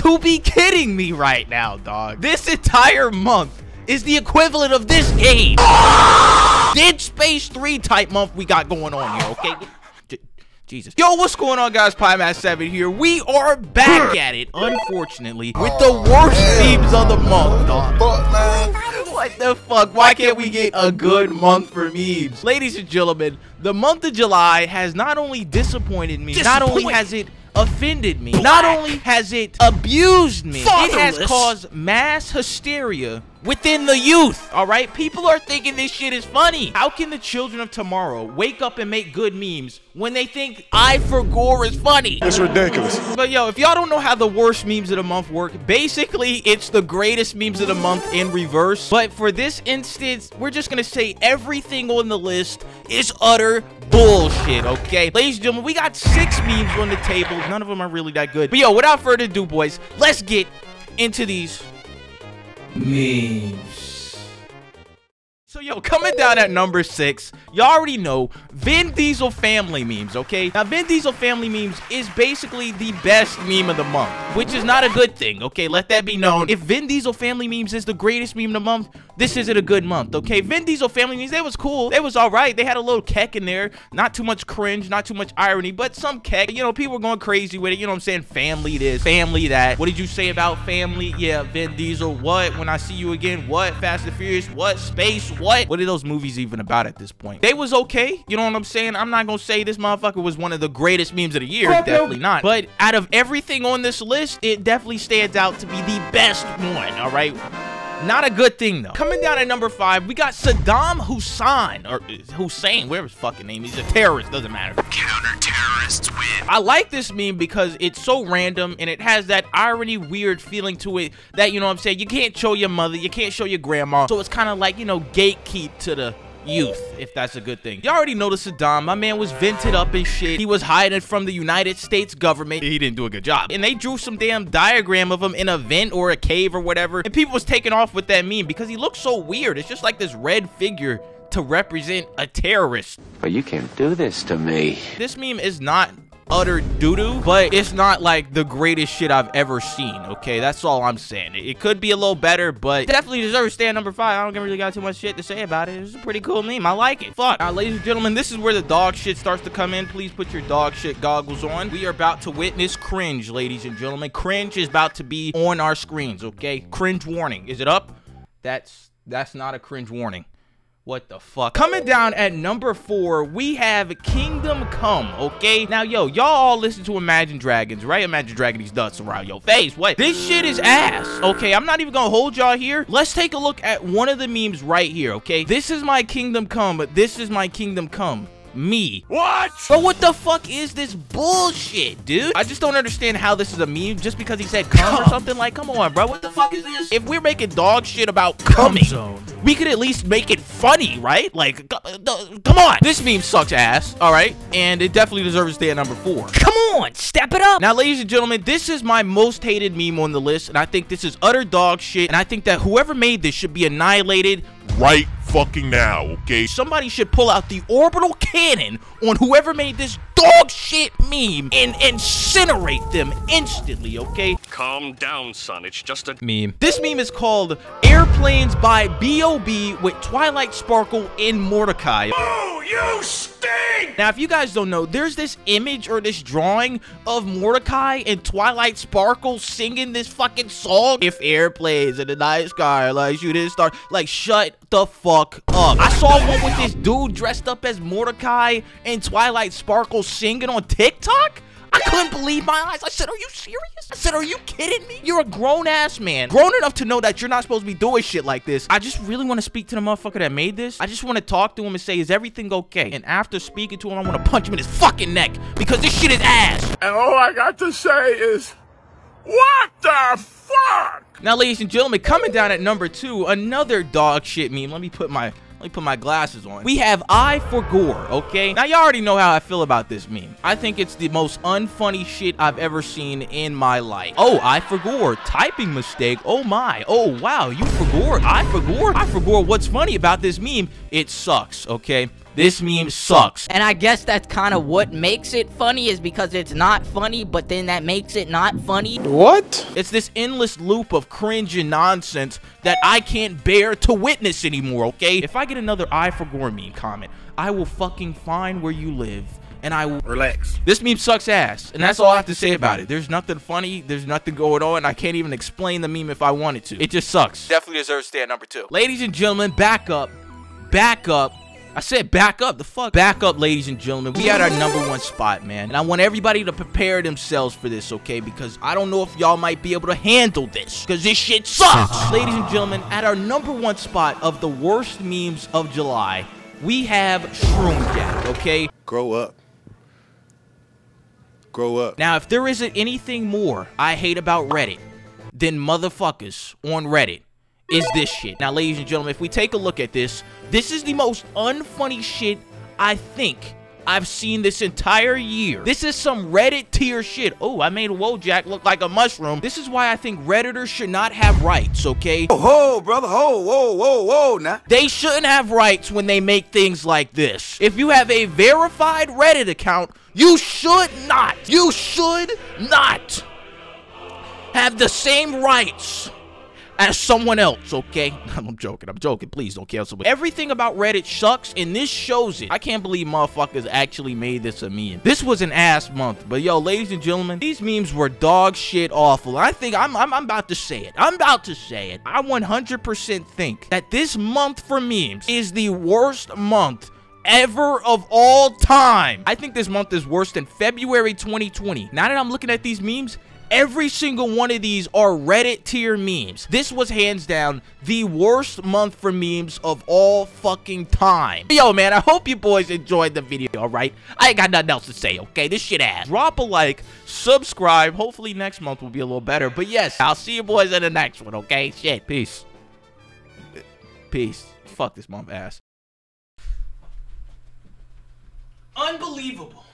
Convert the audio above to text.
to be kidding me right now, dog. This entire month is the equivalent of this game. Dead Space 3 type month we got going on here, okay? Jesus. Yo, what's going on, guys? Pymass7 here. We are back at it, unfortunately, with the worst memes of the month, dog. What the fuck? Why can't we get a good month for memes? Ladies and gentlemen, the month of July has not only disappointed me, not only has it offended me, not only has it abused me, it has caused mass hysteria within the youth. All right, people are thinking this shit is funny. How can the children of tomorrow wake up and make good memes when they think I for Gore is funny? It's ridiculous. But yo, if y'all don't know how the worst memes of the month work, basically it's the greatest memes of the month in reverse. But for this instance, we're just gonna say everything on the list is utter bullshit, okay? Ladies and gentlemen, we got 6 memes on the table. None of them are really that good. But yo, without further ado, boys, let's get into these memes. So yo, coming down at number 6, y'all already know Vin Diesel family memes, okay? Now Vin Diesel family memes is basically the best meme of the month, which is not a good thing, okay? Let that be known. If Vin Diesel family memes is the greatest meme of the month, this isn't a good month, okay? Vin Diesel family memes, they was cool. They was all right. They had a little keck in there. Not too much cringe, not too much irony, but some keck. You know, people were going crazy with it. You know what I'm saying? Family this, family that. What did you say about family? Yeah, Vin Diesel. What? When I see you again? What? Fast and Furious? What? Space? What? What are those movies even about at this point? They was okay. You know what I'm saying? I'm not gonna say this motherfucker was one of the greatest memes of the year. Definitely not. But out of everything on this list, it definitely stands out to be the best one, all right? Not a good thing, though. Coming down at number 5, we got Saddam Hussein, or Hussein, whatever his fucking name. He's a terrorist, doesn't matter. Counter-terrorists win. I like this meme because it's so random, and it has that irony, weird feeling to it that, you know what I'm saying, you can't show your mother, you can't show your grandma, so it's kind of like, you know, gatekeep to the youth, if that's a good thing. You already know the Saddam. My man was vented up and shit. He was hiding from the United States government. He didn't do a good job. And they drew some damn diagram of him in a vent or a cave or whatever. And people was taking off with that meme because he looks so weird. It's just like this red figure to represent a terrorist. But you can't do this to me. This meme is not utter doo-doo, but it's not like the greatest shit I've ever seen, okay? That's all I'm saying. It could be a little better, but definitely deserves to stay at number 5. I don't really got too much shit to say about it. It's a pretty cool meme. I like it. Fuck. Now, ladies and gentlemen, this is where the dog shit starts to come in. Please put your dog shit goggles on. We are about to witness cringe, ladies and gentlemen. Cringe is about to be on our screens, okay? Cringe warning. Is it up? That's not a cringe warning. What the fuck? Coming down at number 4, we have Kingdom Come, okay? Now, yo, y'all all listen to Imagine Dragons, right? Imagine Dragging these nuts around your face. What? This shit is ass, okay? I'm not even gonna hold y'all here. Let's take a look at one of the memes right here, okay? This is my Kingdom Come, but this is my Kingdom Come. Me. What? Bro, what the fuck is this bullshit, dude? I just don't understand how this is a meme just because he said come or something. Like, come on, bro. What the fuck is this? If we're making dog shit about coming, we could at least make it funny, right? Like, come on. This meme sucks ass, all right? And it definitely deserves to stay at number 4. Come on, step it up. Now, ladies and gentlemen, this is my most hated meme on the list, and I think this is utter dog shit, and I think that whoever made this should be annihilated right fucking now, okay? Somebody should pull out the orbital cannon on whoever made this dog shit meme and incinerate them instantly, okay? Calm down, son. It's just a meme. This meme is called Airplanes by B.O.B. with Twilight Sparkle in Mordecai. Oh, you stink! Now, if you guys don't know, there's this image or this drawing of Mordecai and Twilight Sparkle singing this fucking song. If airplanes in the night sky like shooting star, like, shut the fuck up. I saw one with this dude dressed up as Mordecai and Twilight Sparkle singing on TikTok. I couldn't believe my eyes. I said, are you serious? I said, are you kidding me? You're a grown-ass man. Grown enough to know that you're not supposed to be doing shit like this. I just really want to speak to the motherfucker that made this. I just want to talk to him and say, is everything okay? And after speaking to him, I want to punch him in his fucking neck because this shit is ass. And all I got to say is, what the fuck? Now, ladies and gentlemen, coming down at number 2, another dog shit meme. Let me put my glasses on. We have I for Gore, okay? Now, you already know how I feel about this meme. I think it's the most unfunny shit I've ever seen in my life. Oh, I for Gore. Typing mistake. Oh, my. Oh, wow. You for Gore. I for Gore. I for Gore. What's funny about this meme? It sucks, okay? This meme sucks. And I guess that's kind of what makes it funny, is because it's not funny, but then that makes it not funny. What? It's this endless loop of cringe and nonsense that I can't bear to witness anymore, okay? If I get another I for Gore meme comment, I will fucking find where you live, and I will... Relax. This meme sucks ass, and that's all I have to say about it. There's nothing funny, there's nothing going on, I can't even explain the meme if I wanted to. It just sucks. Definitely deserves to stay at number 2. Ladies and gentlemen, back up. Back up. I said back up, the fuck? Back up, ladies and gentlemen. We at our number 1 spot, man. And I want everybody to prepare themselves for this, okay? Because I don't know if y'all might be able to handle this, because this shit sucks. Ladies and gentlemen, at our number 1 spot of the worst memes of July, we have Shroom Jack, okay? Grow up. Grow up. Now, if there isn't anything more I hate about Reddit than motherfuckers on Reddit, is this shit. Now, ladies and gentlemen, if we take a look at this, this is the most unfunny shit I think I've seen this entire year. This is some Reddit tier shit. Oh, I made Wojak look like a mushroom. This is why I think Redditors should not have rights, okay? Ho, brother, ho, whoa, now. They shouldn't have rights when they make things like this. If you have a verified Reddit account, you should not have the same rights as someone else, okay? I'm joking. Please don't cancel me. Everything about Reddit sucks, and this shows it. I can't believe motherfuckers actually made this a meme. This was an ass month, but yo, ladies and gentlemen, these memes were dog shit awful. I think I'm about to say it. I 100% think that this month for memes is the worst month ever of all time. I think this month is worse than February 2020. Now that I'm looking at these memes, every single one of these are Reddit tier memes. This was hands down the worst month for memes of all fucking time. Yo, man, I hope you boys enjoyed the video, alright? I ain't got nothing else to say, okay? This shit ass. Drop a like, subscribe. Hopefully next month will be a little better. But yes, I'll see you boys in the next one, okay? Shit. Peace. Peace. Fuck this month ass. Unbelievable.